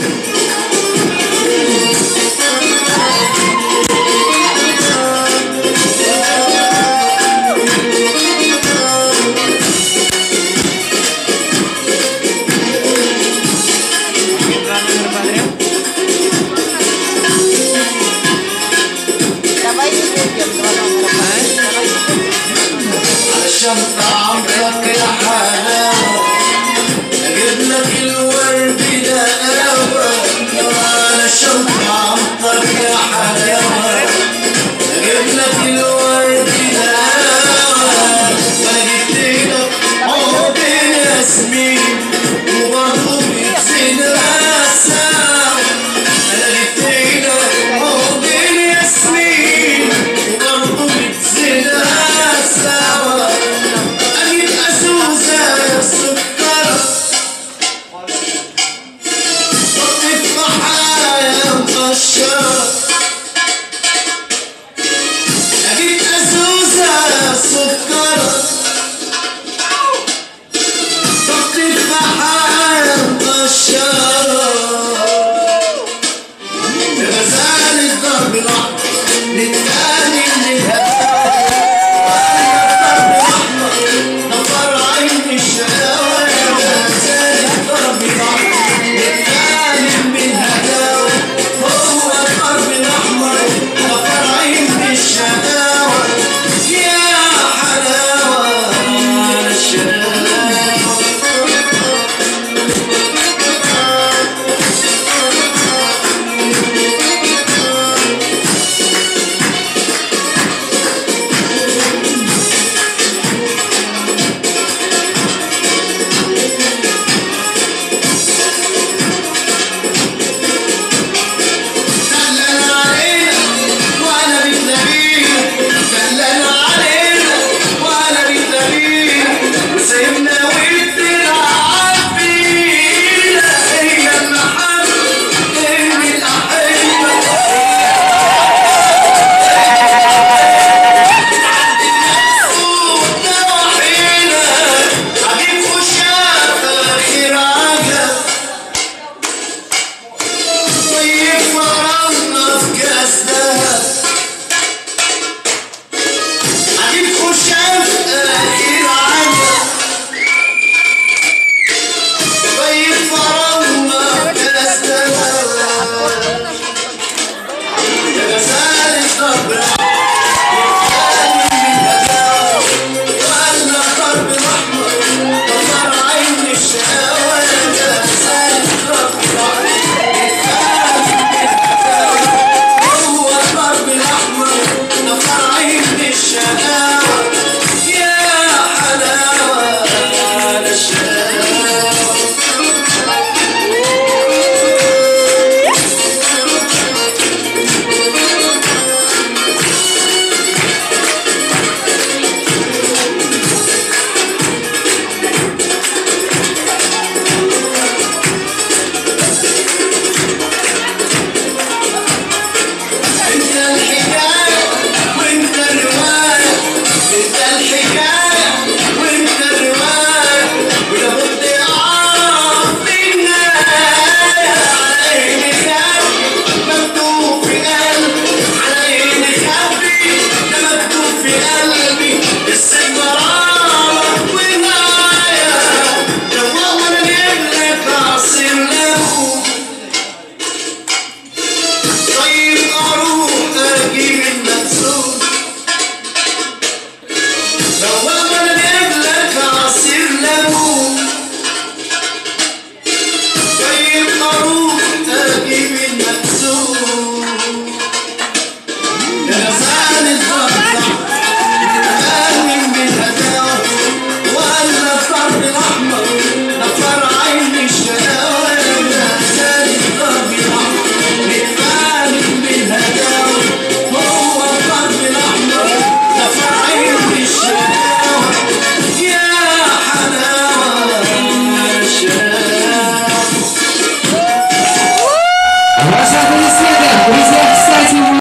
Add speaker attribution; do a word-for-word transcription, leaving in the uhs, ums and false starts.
Speaker 1: عشان طعمتك يا حلاوة اجيب لك الورد نقاوة. علشان طعمتك يا حلاوة اجيب لك الورد نقاوة. انا جبت لك حب ياسمين وبرضه بتزينها سوا. انا جبت لك حب ياسمين وبرضه بتزينها سوا. اجيب ازوزه سكر صدف محايا مقشره. اجيب ازوزه سكر صدف محايا مقشره. غزال الضرب الاحمر للتاني اللي هداوي. فرضنا في كاس دهب